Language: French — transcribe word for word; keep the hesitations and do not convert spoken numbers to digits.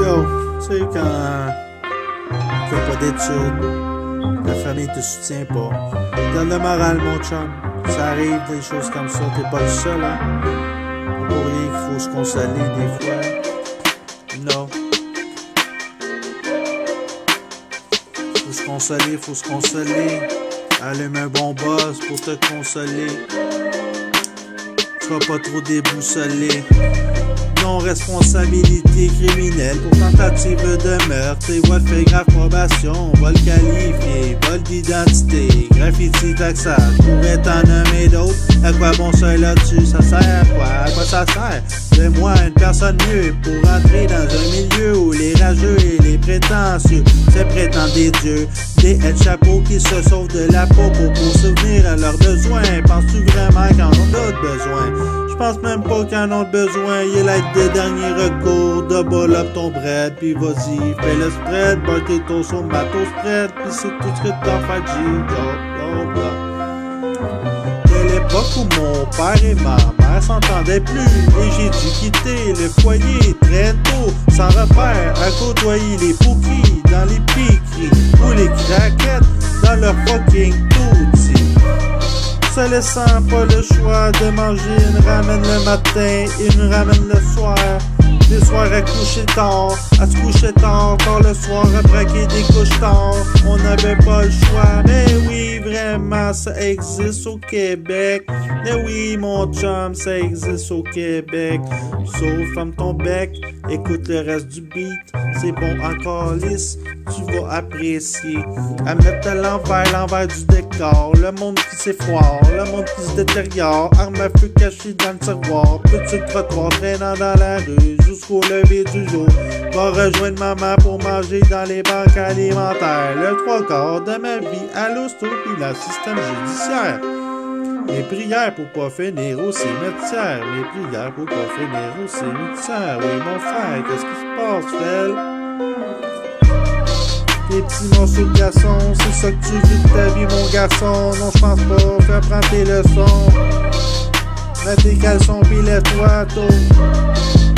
Yo, tu sais, quand tu fais pas d'études, la famille te soutient pas, donne le moral, mon chum. Ça arrive, des choses comme ça, t'es pas le seul, hein. Pour rien qu'il faut se consoler des fois. Non. Faut se consoler, faut se consoler. Allume un bon boss pour te consoler. Sois pas trop déboussolé. Non-responsabilité criminelle pour tentative de meurtre et vol fait grave probation, vol qualifié, vol d'identité, graffiti taxable, pourrait t'en nommer d'autres. À quoi bon ça là-dessus, ça sert à quoi? À quoi ça sert? Fais-moi une personne mieux pour entrer dans un milieu où les rageux et les prétentieux se prétendent des dieux, des aides-chapeaux qui se sauvent de la peau pour, pour souvenir à leurs besoins. Penses-tu vraiment qu'ils en ont d'autres besoins? Je pense même pas qu'ils en ont besoin, il est l'aide de dernier recours. Double up ton bread, puis vas-y, fais le spread, boy tes toasts au bateau spread, puis c'est tout ce que t'en fais, G. De l'époque où mon père et ma mère s'entendaient plus, et j'ai dû quitter le foyer très tôt, sans repère, à côtoyer les pookies dans les piqueries, ou les craquettes dans leur fucking tootsie. Se laissant pas le choix de manger une ramen le matin et une ramen le soir. Des soirs à coucher tard, à se coucher tard, tard le soir à braquer des couches tard. On n'avait pas le choix, mais oui, vraiment, ça existe au Québec. Mais oui, mon chum, ça existe au Québec. Sauf, ferme ton bec, écoute le reste du beat. C'est bon encore lisse, tu vas apprécier. À mettre à l'envers, l'envers du décor. Le monde qui s'effroie, le monde qui se détériore. Arme à feu cachée dans le tiroir. Petit trottoir traînant dans la rue jusqu'au lever du jour. Va rejoindre maman pour manger dans les banques alimentaires. Le trois quarts de ma vie à l'hosto puis le système judiciaire. Mes prières pour pas finir au cimetière. Mes prières pour pas finir au cimetière. Oui, mon frère, qu'est-ce qui se passe, Fel? Tes petits morceaux de glaçons, c'est ça que tu vis de ta vie, mon garçon. Non, je pense pas, fais prendre tes leçons. Mets tes caleçons pis lève-toi tôt.